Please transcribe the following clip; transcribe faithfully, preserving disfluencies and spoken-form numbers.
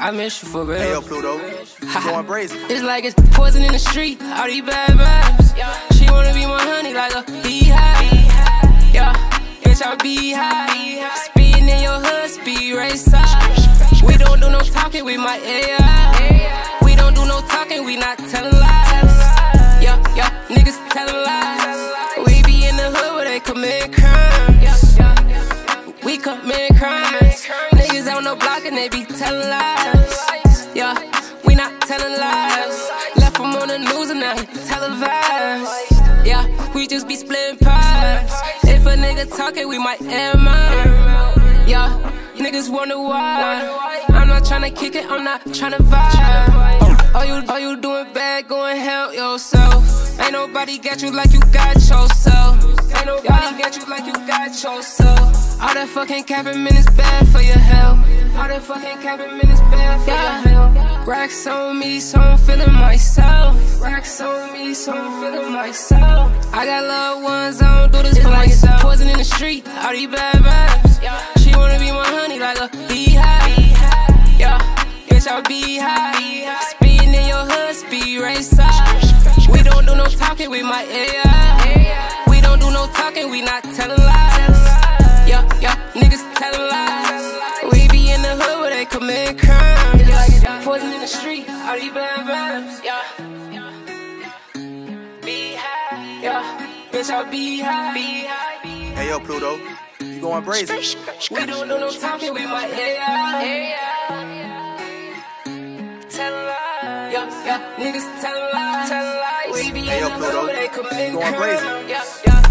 I miss you for real. Hey, yo, Pluto, you going brazen. It's like it's poison in the street, all these bad vibes. She wanna be my honey like a beehive. Yeah, bitch, I be high. Speeding in your hood, speed race up. We don't do no talking with my A I. We don't do no talking, we not telling lies. Yeah, yeah, niggas telling lies. We be in the hood where they commit crimes. We commit crimes. Niggas on the block and they be telling lies. Yeah, we not telling lies. Left him on the news and now he televised. Yeah, we just be splitting pies. If a nigga talking, we might air mine. Yeah, niggas wonder why. I'm not tryna kick it, I'm not tryna vibe. All you, all you doing bad, go and help yourself. Ain't nobody got you like you got yourself. Ain't nobody got you like you got yourself. All that fucking capping, man, is bad for your health. All that fucking capping, man, is bad for yeah. your health. Racks on me, so I'm feeling myself. Racks on me, so I'm feeling myself. I got loved ones, I don't do this it's for like myself. It's poison in the street, all these bad vibes. Yeah. She wanna be my honey like a beehive. Yeah, bitch, I be high. Speeding in your hood, speed race up. We don't do no talking with my A I. We don't do no talking, we not telling lies. Yeah, yeah, niggas telling lies. We be in the hood where they commit crimes. Yeah, poison in the street, all these bad vibes. Yeah, be high. Yeah, bitch, I be high. Hey, yo, Pluto, you going brazen. We don't do no talking with my A I. Telling lies. Yeah, yeah, niggas telling lies. We be Hey, in yo, the Pluto, hood where they commit you going brazen. crimes. Yeah, yeah.